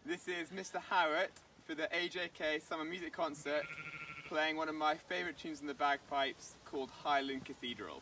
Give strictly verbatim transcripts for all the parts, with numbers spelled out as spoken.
This is Mister Howard for the A J K Summer Music Concert, playing one of my favourite tunes in the bagpipes called Highland Cathedral.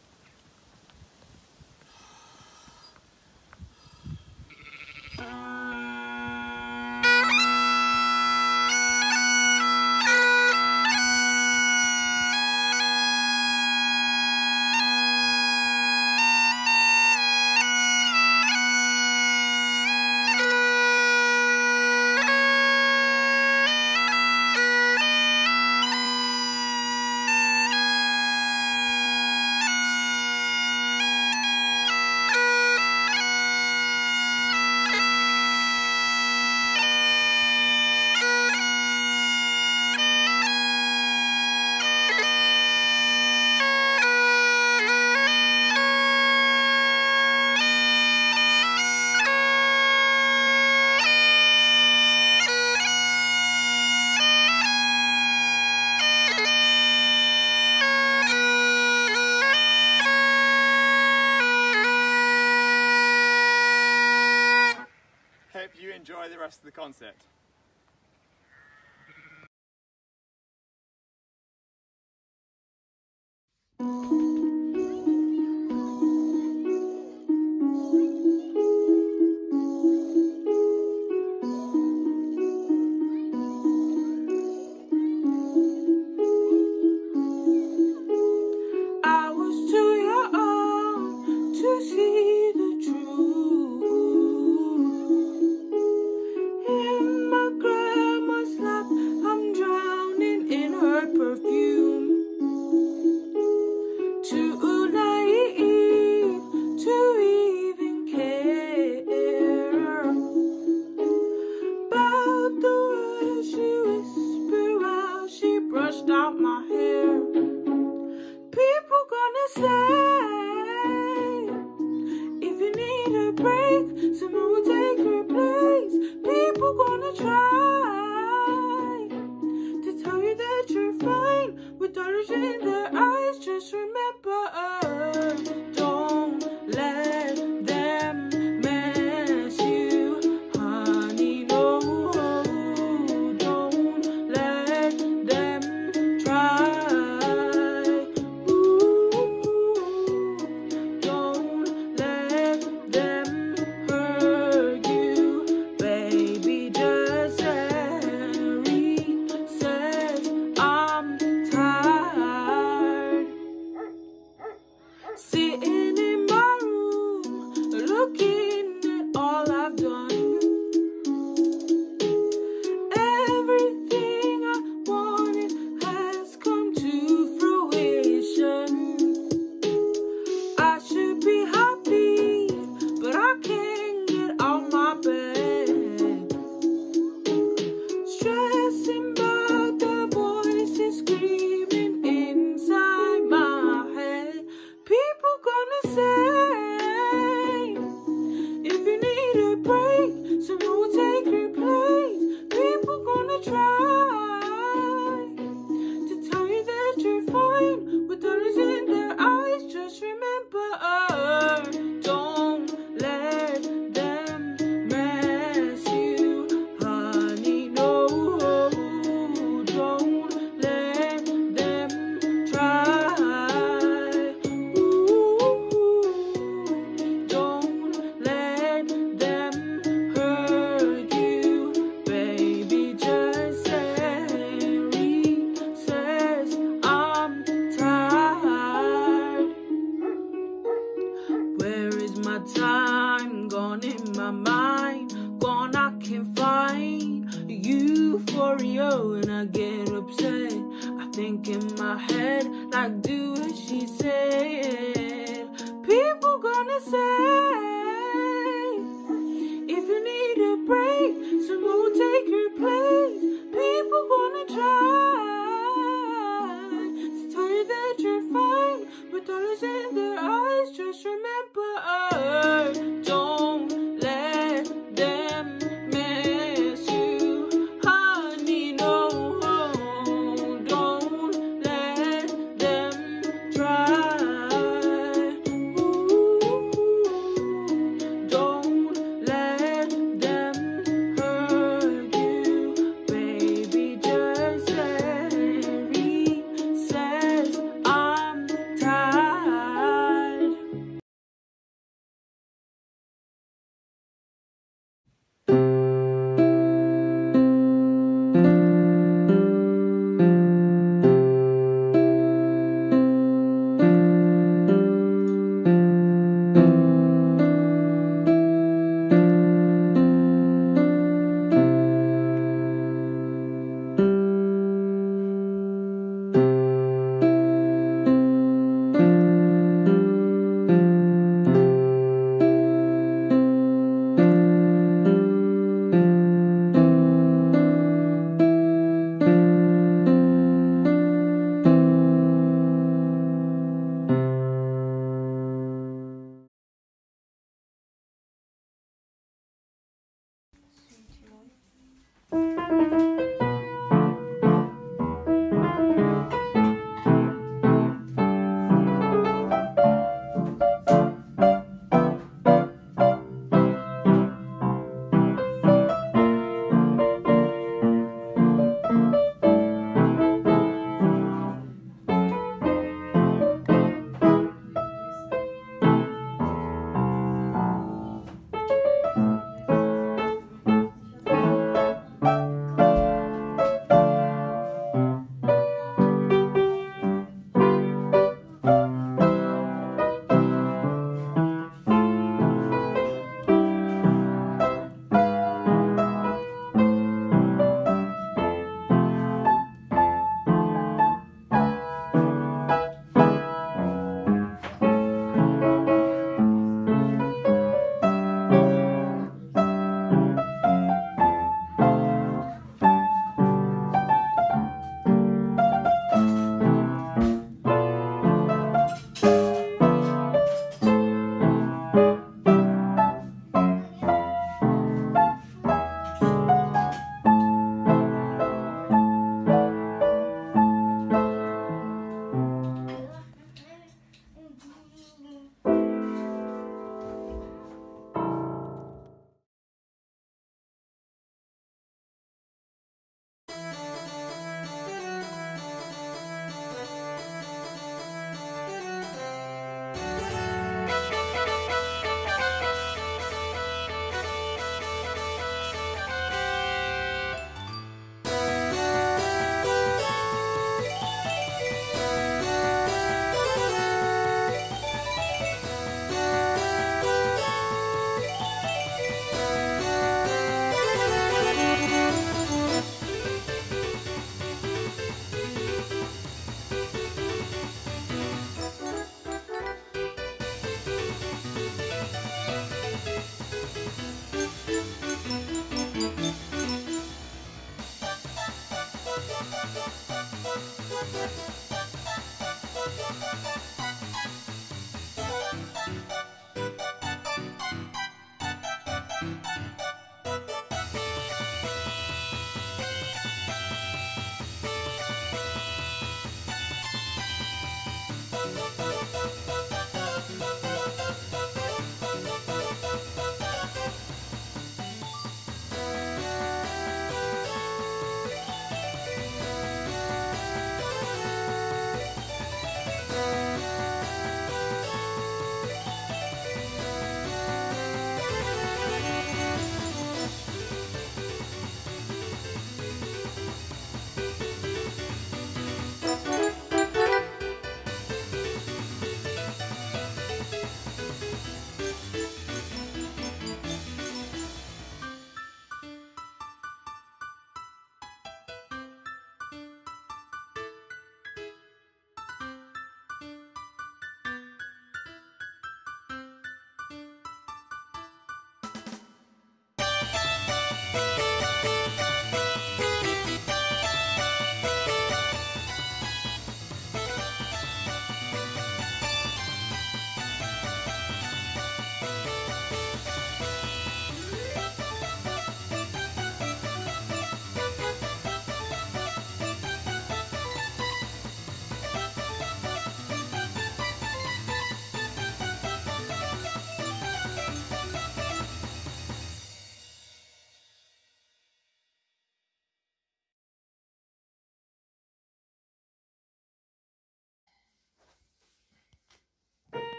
Hope you enjoy the rest of the concert. I was too young to see the truth. In my grandma's lap, I'm drowning in her perfume. Too naive to even care about the words she whispered while she brushed out my hair. People gonna say, if you need a break, someone will take her place. People gonna try to tell you that you're fine with dollars in their eyes. Just remember, don't let them mess you, honey. No, don't let them try. Sitting in my room, looking at all I've done. Everything I wanted has come to fruition. I should be happy, but I can't get out my bed. Stressing about the voices screaming inside my head. People gonna say, if you need a break, someone will take your place. People gonna try to tell you that you're fine with dollars in their eyes. Just remember, don't let them mess you, honey. No, don't let them try. Time gone in my mind, gone I can't find euphoria when I get upset. I think in my head like do as she said. People gonna say, if you need a break, someone will take your place.